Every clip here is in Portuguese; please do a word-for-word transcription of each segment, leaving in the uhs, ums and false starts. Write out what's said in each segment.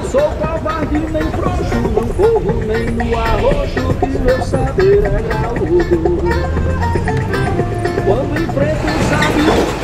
sou covarde nem frouxo, não corro nem no arroxo, que meu saber é graúdo. Quando enfrento um sábio.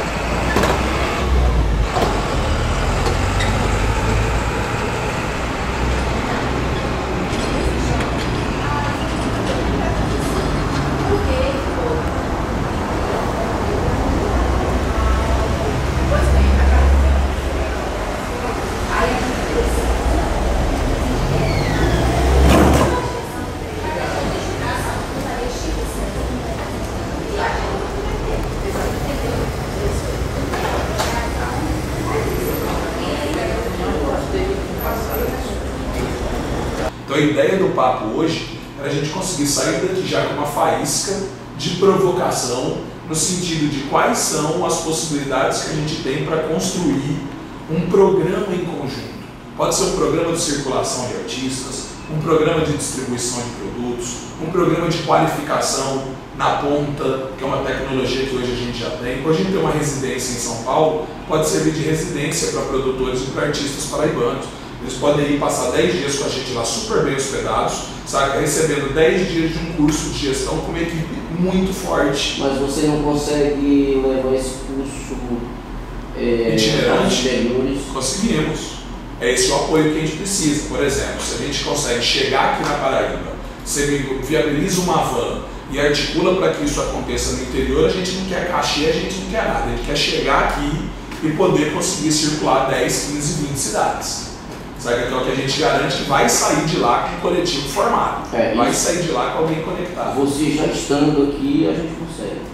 Então a ideia do papo hoje era a gente conseguir sair daqui já com uma faísca de provocação no sentido de quais são as possibilidades que a gente tem para construir um programa em conjunto. Pode ser um programa de circulação de artistas, um programa de distribuição de produtos, um programa de qualificação na ponta, que é uma tecnologia que hoje a gente já tem. Hoje a gente tem uma residência em São Paulo, pode servir de residência para produtores e para artistas paraibanos. Eles podem ir passar dez dias com a gente lá super bem hospedados, sabe? Recebendo dez dias de um curso de gestão com uma equipe muito forte. Mas você não consegue levar esse curso é, itinerante? Conseguimos. É esse o apoio que a gente precisa. Por exemplo, se a gente consegue chegar aqui na Paraíba, você viabiliza uma van e articula para que isso aconteça no interior, a gente não quer cachê, a gente não quer nada. A gente quer chegar aqui e poder conseguir circular dez, quinze, vinte cidades. Sabe? Então, que a gente garante que vai sair de lá com o coletivo formado. É, vai sair de lá com alguém conectado. Você já estando aqui, a gente consegue.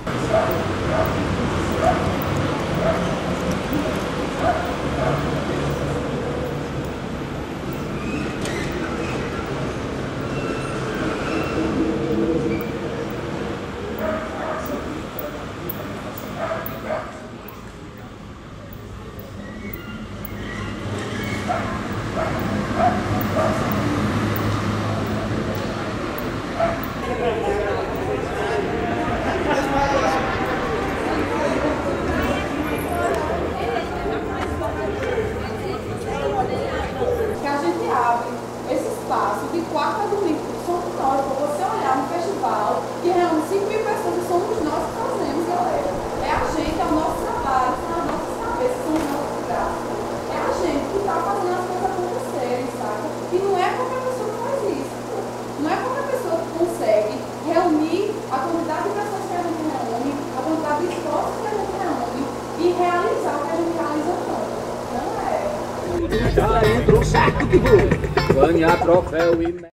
De quarta a domingo, somos nós. Para você olhar no festival que reúne cinco mil pessoas, somos nós que fazemos, galera. É a gente, é o nosso trabalho, são as nossas cabeças, são os nossos braços. É a gente que está fazendo as coisas acontecerem, sabe? E não é qualquer pessoa que faz isso. Não é qualquer pessoa que consegue reunir a quantidade de pessoas que a gente reúne, a quantidade de esforços que a gente reúne e realizar o que a gente realiza tanto. Não é. Já entrou certo que vou ganhar troféu e